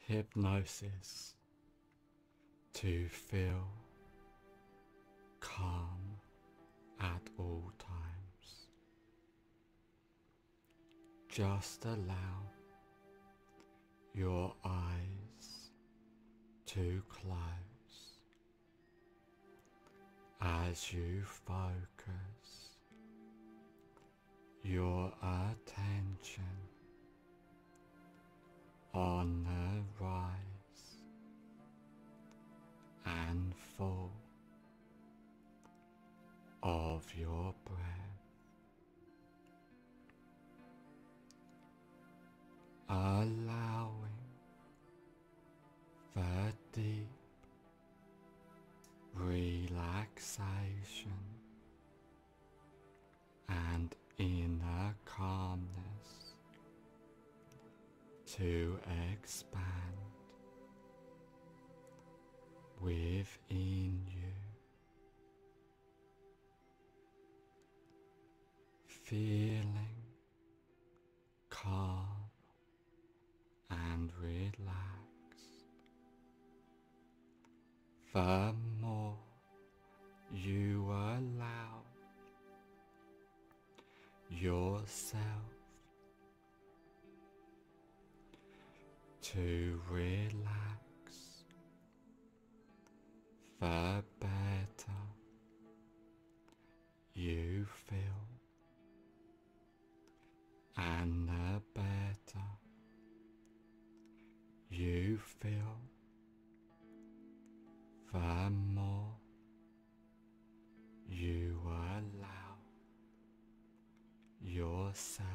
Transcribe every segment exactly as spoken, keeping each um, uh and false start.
hypnosis to feel calm at all times. Just allow your eyes to close as you focus your attention on the rise and fall of your breath, allowing the deep relaxation and inner calmness to expand within you, feeling calm and relaxed. The more you allow yourself to relax, the better you feel, and the better you feel, the more you allow yourself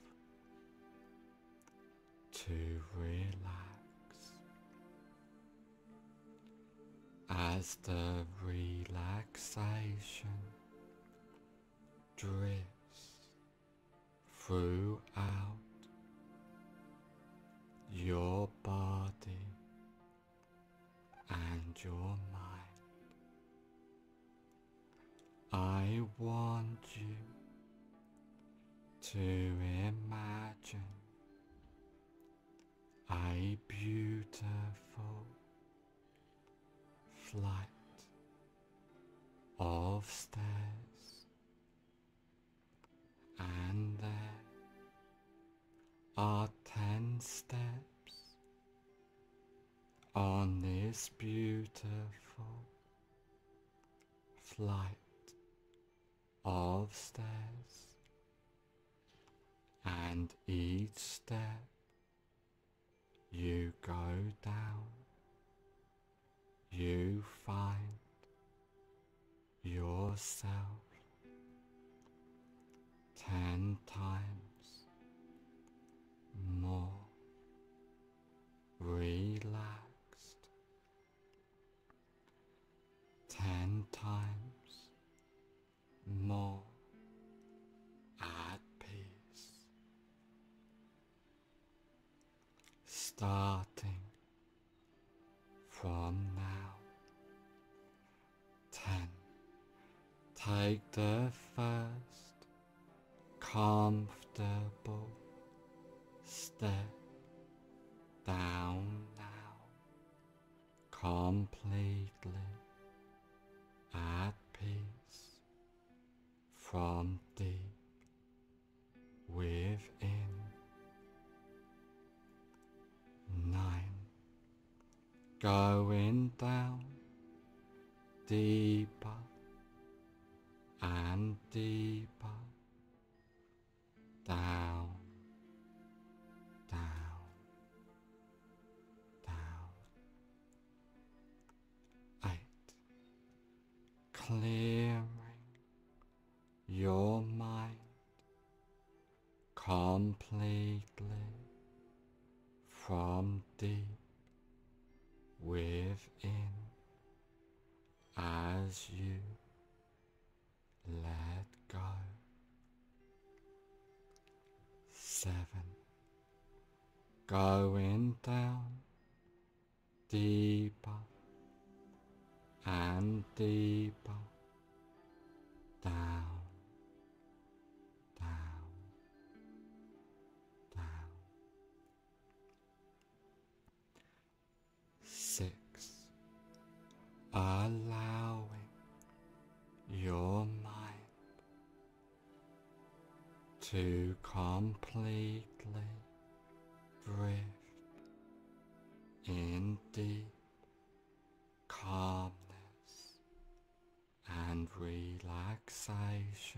to relax. As the relaxation drifts throughout your body and your mind, I want you to imagine a beautiful flight of stairs, and there are ten steps on this beautiful flight of stairs, and each step you go down, you find yourself ten times more relaxed, ten times more at peace, starting from now. Ten. Take the first comfortable step down now, completely at peace from deep within. Nine. Going down deeper and deeper, down, down, down. Eight. Clearing your mind completely from deep within as you let go. Seven. Going down deeper and deeper, down, down, down. allowing your mind to completely drift in deep calmness and relaxation.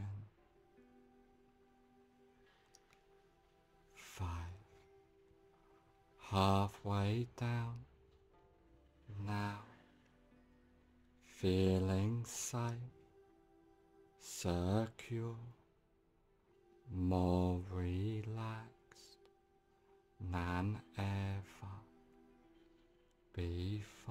Five. Halfway down now, feeling safe, secure, more relaxed than ever before.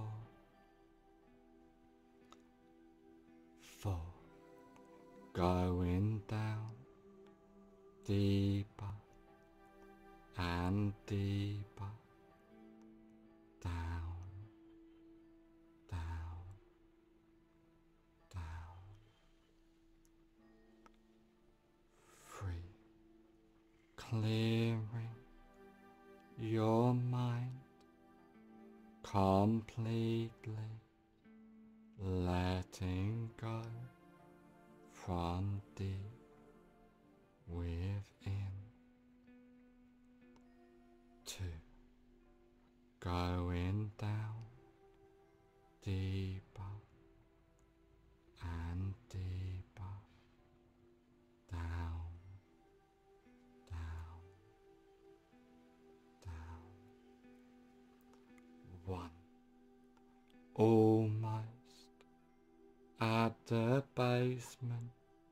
Four. Going down deeper and deeper, down, down, down. Three. Clearing your mind completely, letting go from deep within. Two. Going down deeper and deeper, down, down, down. One. Almost at the basement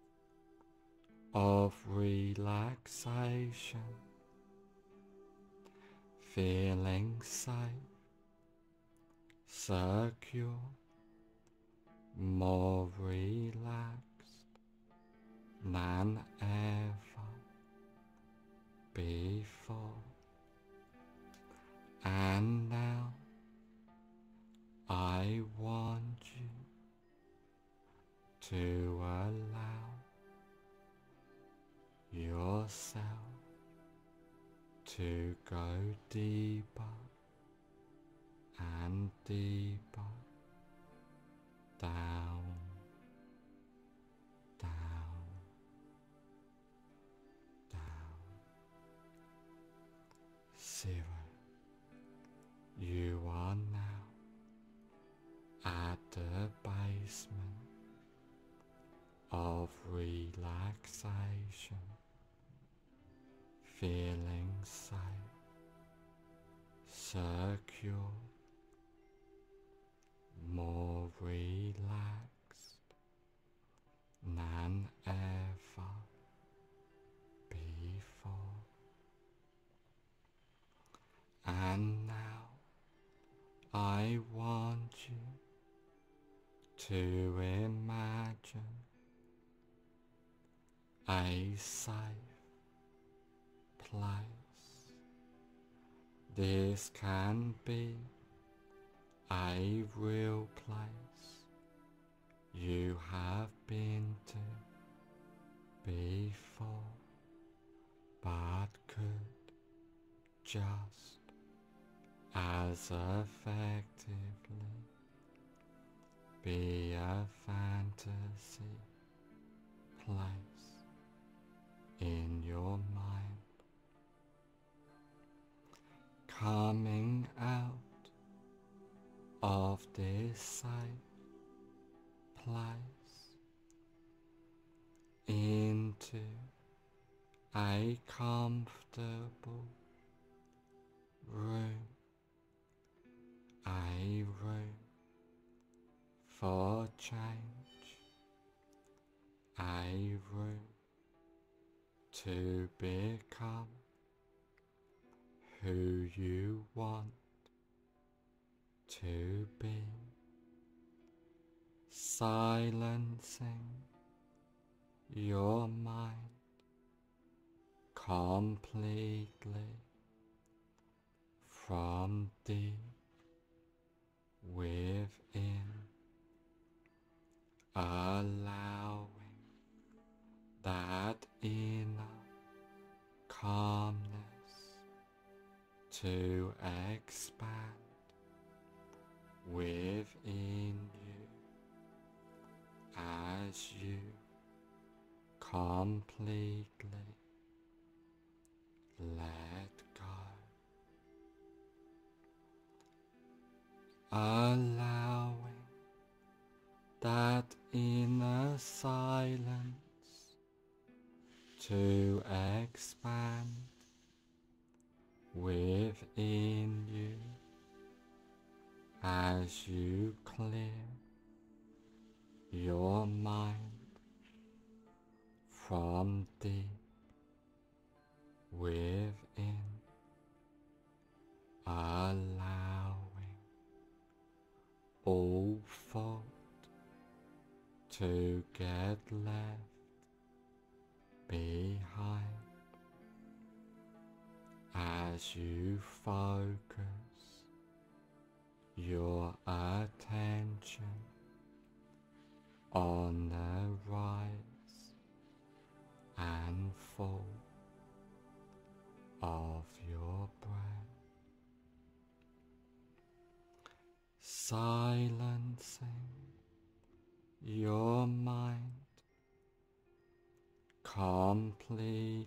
of relaxation, feeling safe, secure, more relaxed than ever before. And now I want you to allow yourself to go deeper and deeper, down, down, down. Zero. You are now at the basement of relaxation, feeling safe, secure, more relaxed than ever before. And now I want you to imagine a safe place. This can be a real place you have been to before, but could just as effectively be a fantasy place in your mind. Coming out of this safe place into a comfortable room, a room for change, a room to become who you want to be, silencing your mind completely from deep within, allowing that inner calmness to expand within you, as you completely let go, allowing that inner silence to expand within you as you clear your mind from deep within, allowing all thought to get left behind as you focus your attention on the rise and fall of your breath, silencing your mind completely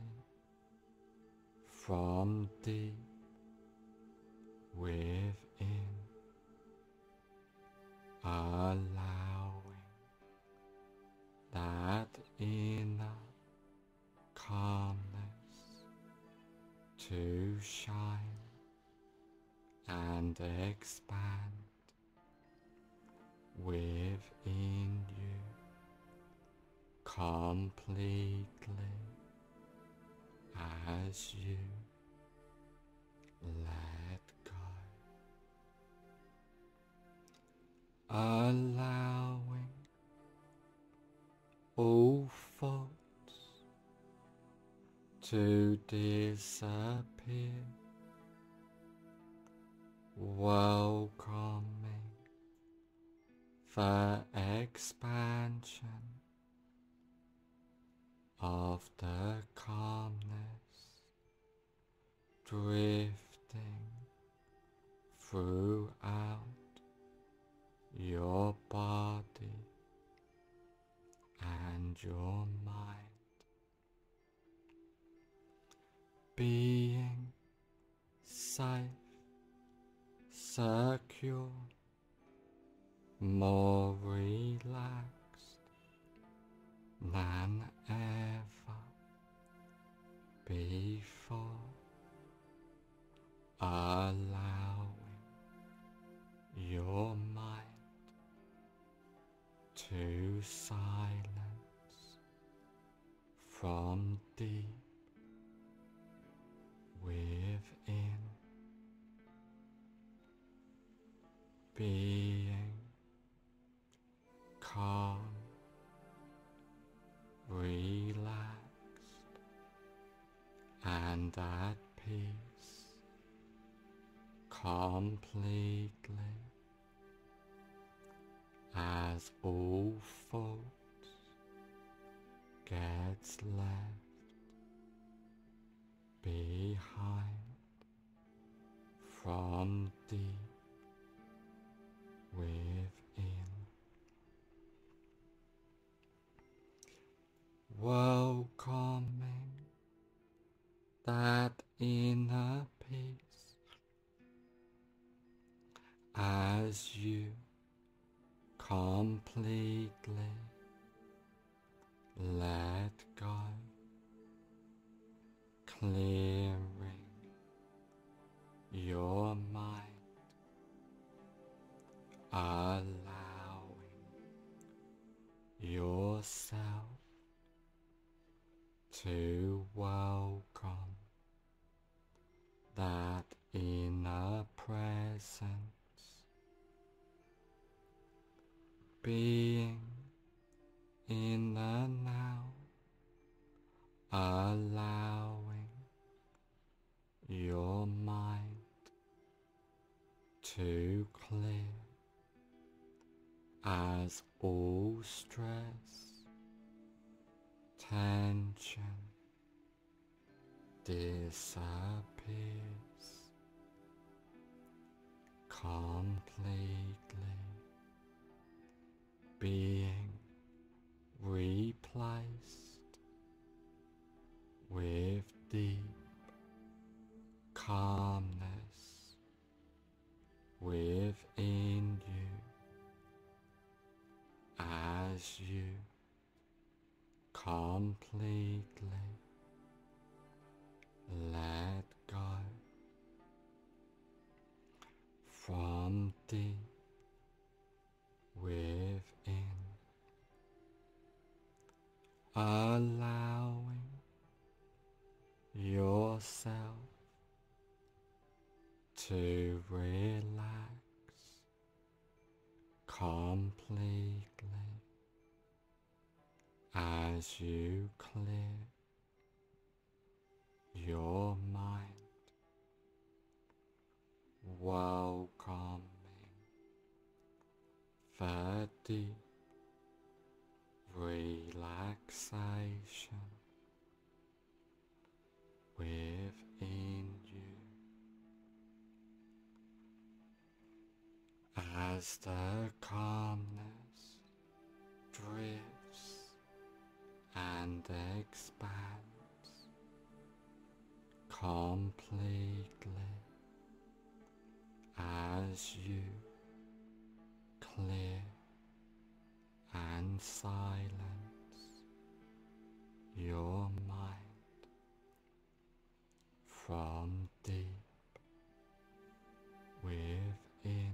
from deep within, allowing that inner calmness to shine and expand within you completely as you let go, allowing all thoughts to disappear, welcoming the expansion of the calmness drifting throughout your body and your mind, being safe, secure, more relaxed than ever before, allowing your mind to silence from deep within, being calm, relaxed, and at peace completely as all thoughts gets left behind from deep within, welcoming that inner peace as you completely let go, clearing your mind, allowing yourself to welcome that inner presence, being in the now, allowing your mind to clear as all stress, tension disappears completely, being calmness within you as you completely let go from deep within, allowing yourself to relax completely as you clear your mind, welcoming the deep relaxation within you as the calmness drifts and expands completely as you clear and silence your mind from deep within,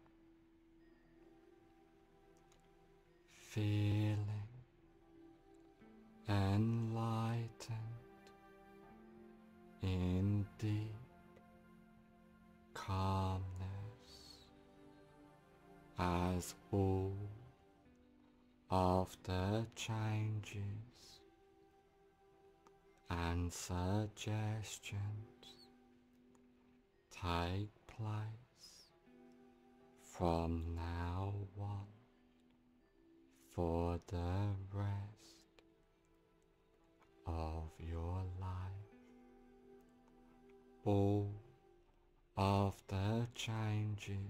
feeling enlightened in deep calmness as all of the changes and suggestions take place from now on for the rest of your life. All of the changes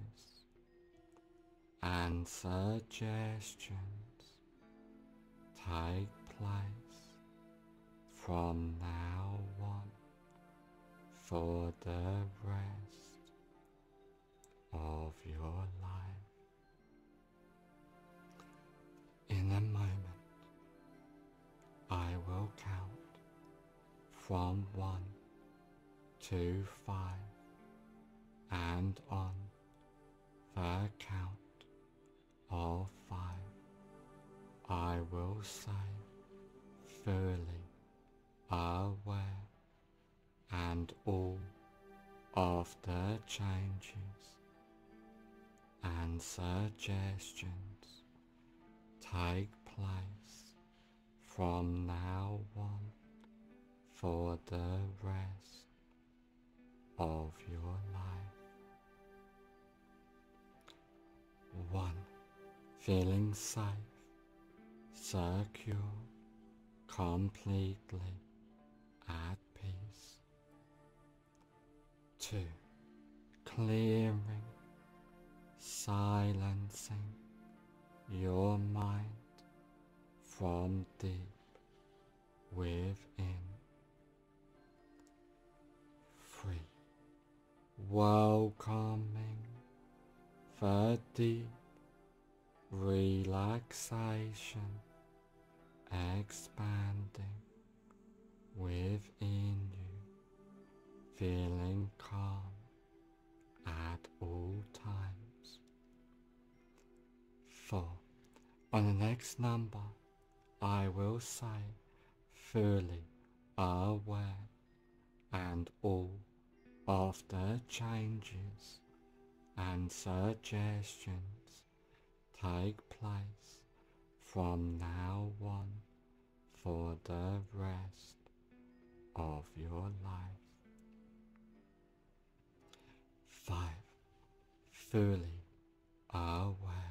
and suggestions take place from now on for the rest of your life. In a moment, I will count from one to five, and on the count of five, I will say, fully aware, and all of the changes and suggestions take place from now on for the rest of your life. One, feeling safe, secure, completely at peace. Two, clearing, silencing your mind from deep within. Three, welcoming the deep relaxation expanding within you, feeling calm at all times. Four, on the next number, I will say fully aware, and all of the changes and suggestions take place from now on for the rest of your life. Five, fully aware.